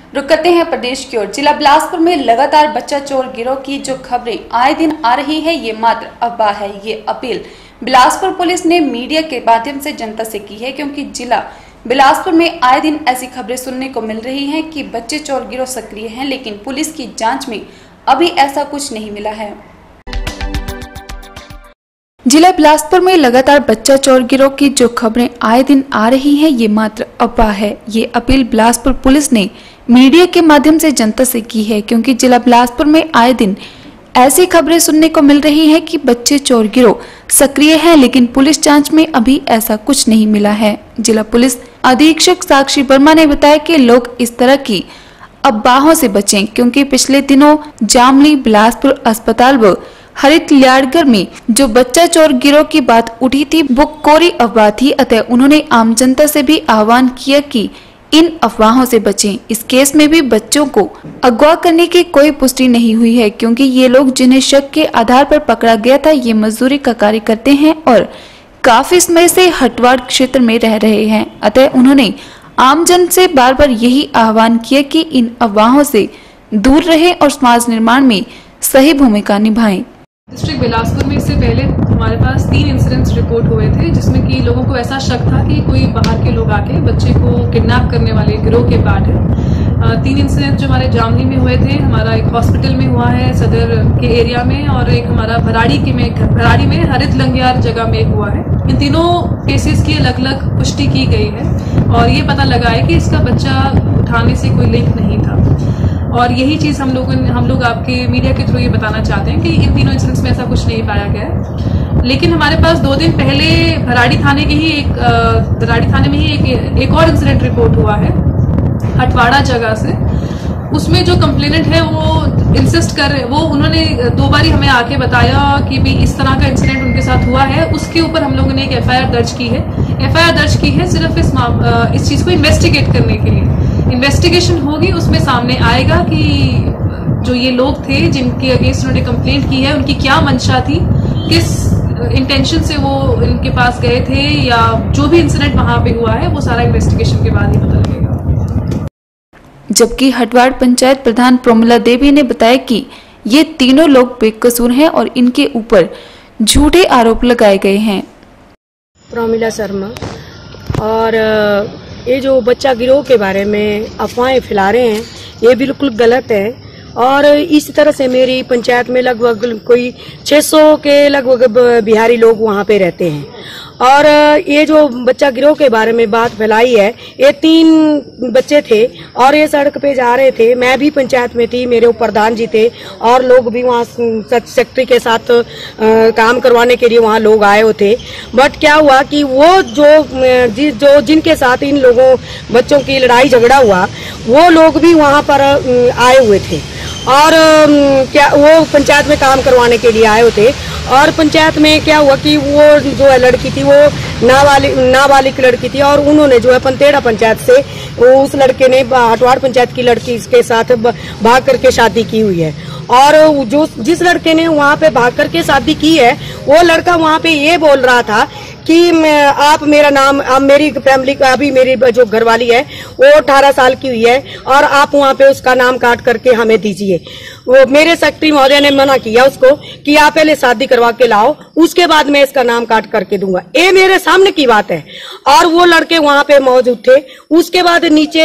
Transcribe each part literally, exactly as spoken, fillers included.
रुक करते हैं प्रदेश की ओर। जिला बिलासपुर में लगातार बच्चा चोर गिरोह की जो खबरें आए दिन आ रही है, ये मात्र अफवाह है। ये अपील बिलासपुर पुलिस ने मीडिया के माध्यम से जनता से की है, क्योंकि जिला बिलासपुर में आए दिन ऐसी खबरें सुनने को मिल रही हैं कि बच्चे चोर गिरोह सक्रिय हैं, लेकिन पुलिस की जांच में अभी ऐसा कुछ नहीं मिला है। जिला बिलासपुर में लगातार बच्चा चोर गिरोह की जो खबरें आए दिन आ रही हैं, ये मात्र अफवाह है। ये अपील बिलासपुर पुलिस ने मीडिया के माध्यम से जनता से की है, क्योंकि जिला बिलासपुर में आए दिन ऐसी खबरें सुनने को मिल रही हैं कि बच्चे चोर गिरोह सक्रिय हैं, लेकिन पुलिस जांच में अभी ऐसा कुछ नहीं मिला है। जिला पुलिस अधीक्षक साक्षी वर्मा ने बताया कि लोग इस तरह की अफवाहों से बचें, क्योंकि पिछले दिनों जामली बिलासपुर अस्पताल व हरित लियाड़गर में जो बच्चा चोर गिरोह की बात उठी थी, वो कोरी अफवाह थी। अतः उन्होंने आम जनता से भी आह्वान किया कि इन अफवाहों से बचें। इस केस में भी बच्चों को अगवा करने की कोई पुष्टि नहीं हुई है, क्योंकि ये लोग जिन्हें शक के आधार पर पकड़ा गया था, ये मजदूरी का कार्य करते हैं और काफी समय से हटवाड़ क्षेत्र में रह रहे हैं। अतः उन्होंने आमजन से बार बार यही आह्वान किया कि इन अफवाहों से दूर रहें और समाज निर्माण में सही भूमिका निभाएं। डिस्ट्रिक्ट बिलासपुर में इससे पहले हमारे पास तीन इंसिडेंट्स रिपोर्ट हुए थे, जिसमें कि लोगों को ऐसा शक था कि कोई बाहर के लोग आके बच्चे को किडनैप करने वाले गिरोह के पार्ट है। तीन इंसिडेंट जो हमारे जामनी में हुए थे, हमारा एक हॉस्पिटल में हुआ है सदर के एरिया में, और एक हमारा भराड़ी के में भराड़ी में हरित लंगियार जगह में हुआ है। इन तीनों केसेस की अलग अलग पुष्टि की गई है और ये पता लगा है कि इसका बच्चा उठाने से कोई लिंक नहीं था। और यही चीज हम लोग हम लोग आपके मीडिया के थ्रू ये बताना चाहते हैं कि इन तीनों इंसिडेंट्स में ऐसा कुछ नहीं पाया गया है। लेकिन हमारे पास दो दिन पहले भराड़ी थाने के ही एक भराड़ी थाने में ही एक, एक और इंसिडेंट रिपोर्ट हुआ है हटवाड़ा जगह से। उसमें जो कंप्लेनेंट है वो इंसिस्ट कर रहे, वो उन्होंने दो बारी हमें आके बताया कि भी इस तरह का इंसिडेंट उनके साथ हुआ है। उसके ऊपर हम लोगों ने एक एफ आई आर दर्ज की है एफ आई आर दर्ज की है सिर्फ इस इस चीज को इन्वेस्टिगेट करने के लिए। इन्वेस्टिगेशन होगी, उसमें सामने आएगा कि जो ये लोग थे जिनके अगेंस्ट उन्होंने कंप्लेंट की है, उनकी क्या मंशा थी, किस इंटेंशन से वो इनके पास गए थे, या जो भी इंसिडेंट वहां पे हुआ है वो सारा इन्वेस्टिगेशन के बाद ही पता लगेगा। जबकि हटवाड़ पंचायत प्रधान प्रोमिला देवी ने बताया कि ये तीनों लोग बेकसूर हैं और इनके ऊपर झूठे आरोप लगाए गए हैं। प्रोमिला शर्मा, और ये जो बच्चा गिरोह के बारे में अफवाहें फैला रहे हैं, ये बिल्कुल गलत है। और इस तरह से मेरी पंचायत में लगभग कोई छह सौ के लगभग बिहारी लोग वहाँ पे रहते हैं। और ये जो बच्चा गिरोह के बारे में बात फैलाई है, ये तीन बच्चे थे और ये सड़क पे जा रहे थे। मैं भी पंचायत में थी, मेरे प्रधान जी थे और लोग भी वहाँ सेक्रेटरी के साथ आ, काम करवाने के लिए वहाँ लोग आए हुए थे। बट क्या हुआ कि वो जो जो जिनके साथ इन लोगों बच्चों की लड़ाई झगड़ा हुआ, वो लोग भी वहाँ पर आए हुए थे और क्या वो पंचायत में काम करवाने के लिए आए हुए थे। और पंचायत में क्या हुआ कि वो जो है लड़की थी, वो नाबालिग नाबालिग लड़की थी, और उन्होंने जो है पंतेड़ा पंचायत से उस लड़के ने हटवाड़ पंचायत की लड़की के साथ भाग करके शादी की हुई है। और जो जिस लड़के ने वहाँ पे भाग करके शादी की है, वो लड़का वहाँ पे ये बोल रहा था कि मैं, आप मेरा नाम, आप मेरी फैमिली का, अभी मेरी जो घरवाली है वो अठारह साल की हुई है और आप वहाँ पे उसका नाम काट करके हमें दीजिए। वो मेरे सेक्रेटरी महोदय ने मना किया उसको कि आप पहले शादी करवा के लाओ, उसके बाद मैं इसका नाम काट करके दूंगा। ये मेरे सामने की बात है। और वो लड़के वहाँ पे मौजूद थे। उसके बाद नीचे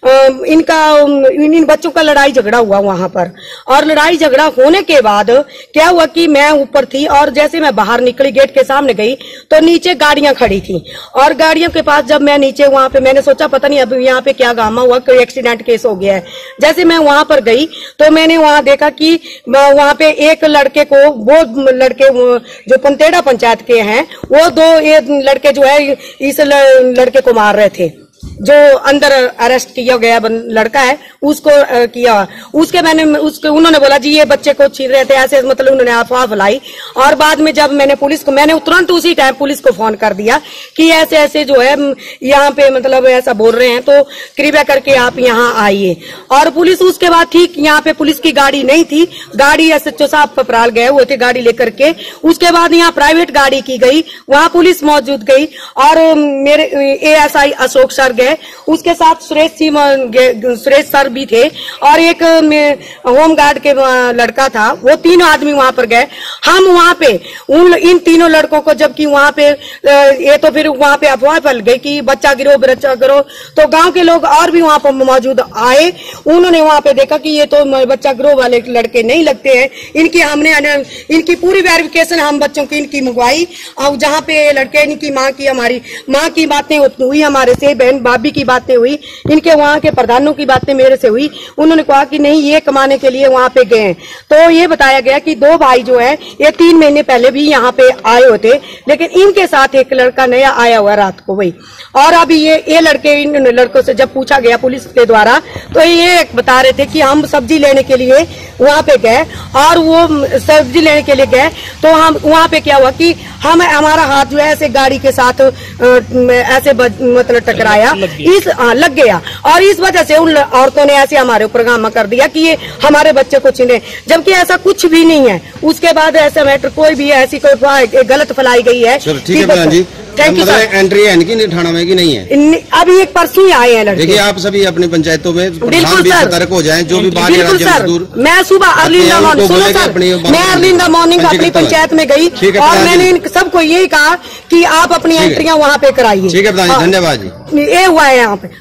इनका इन बच्चों का लड़ाई झगड़ा हुआ वहाँ पर, और लड़ाई झगड़ा होने के बाद क्या हुआ कि मैं ऊपर थी और जैसे मैं बाहर निकली गेट के सामने गई तो नीचे गाड़ियां खड़ी थी। और गाड़ियों के पास जब मैं नीचे वहाँ पे मैंने सोचा पता नहीं अब यहाँ पे क्या गामा हुआ, कोई एक्सीडेंट केस हो गया है। जैसे मैं वहाँ पर गई तो मैंने वहाँ देखा कि वहाँ पे एक लड़के को, वो लड़के जो पंतेड़ा पंचायत के हैं, वो दो ये लड़के जो है इस लड़के को मार रहे थे। जो अंदर अरेस्ट किया गया लड़का है उसको किया। उसके मैंने उसके उन्होंने बोला जी ये बच्चे को छीन रहे थे, ऐसे मतलब उन्होंने अफवाह फैलाई। और बाद में जब मैंने पुलिस को मैंने तुरंत उसी टाइम पुलिस को फोन कर दिया कि ऐसे ऐसे जो है यहाँ पे मतलब ऐसा बोल रहे हैं, तो कृपया करके आप यहाँ आइए। और पुलिस उसके बाद ठीक यहाँ पे पुलिस की गाड़ी नहीं थी, गाड़ी एस एच ओ साहब पपराल गए हुए थे गाड़ी लेकर के। उसके बाद यहाँ प्राइवेट गाड़ी की गई, वहाँ पुलिस मौजूद गई और मेरे A S I Ashok sir गए है, उसके साथ सुरेश सिंह सुरेश सर भी थे और एक होम गार्ड के लड़का था। वो तीनों आदमी वहां पर गए। हम वहां पे उन इन तीनों लड़कों को, जबकि वहां पे ये तो फिर वहां पे अफवाह फैल गई कि बच्चा गिरो बच्चा गिरो, तो गांव के लोग और भी वहां पर मौजूद आए। उन्होंने वहां पे देखा कि ये तो बच्चा गिरो वाले लड़के नहीं लगते हैं। इनकी हमने इनकी पूरी वेरिफिकेशन हम बच्चों की इनकी मंगवाई और जहाँ पे लड़के इनकी माँ की हमारी माँ की बातें हुई, हमारे से बहन भाभी की बातें हुई, इनके वहाँ के प्रधानों की बातें मेरे से हुई। उन्होंने कहा कि नहीं ये कमाने के लिए वहाँ पे गए। तो ये बताया गया कि दो भाई जो है ये तीन महीने पहले भी यहाँ पे आए होते, लेकिन इनके साथ एक लड़का नया आया हुआ रात को वही। और अभी ये ये लड़के इन लड़कों से जब पूछा गया पुलिस के द्वारा तो ये बता रहे थे कि हम सब्जी लेने के लिए वहाँ पे गए और वो सब्जी लेने के लिए गए तो हम वहाँ पे क्या हुआ कि हम हमारा हाथ जो है ऐसे गाड़ी के साथ ऐसे मतलब टकराया, इस आ, लग गया और इस वजह से उन औरतों ने ऐसे हमारे ऊपर गामा कर दिया कि ये हमारे बच्चे को छीने, जबकि ऐसा कुछ भी नहीं है। उसके बाद ऐसा मैटर कोई भी ऐसी कोई गलत फैलाई गई है। ठीक है जी, थैंक यू सर। एंट्री है इनकी थाना में कि नहीं है? अभी एक परसों ही आए हैं लड़के। देखिए आप सभी अपनी पंचायतों में बिल्कुल सर सतर्क हो जाएं, जो भी बाहर बिल्कुल सर। मैं सुबह अर्ली इन द मॉर्निंग सुनो सर मैं अर्ली इन द मॉर्निंग अपनी पंचायत में गई और मैंने इन सबको यही कहा कि आप अपनी एंट्रियां वहाँ पे कराइए। ठीक है, धन्यवाद जी। ये हुआ है यहाँ पे।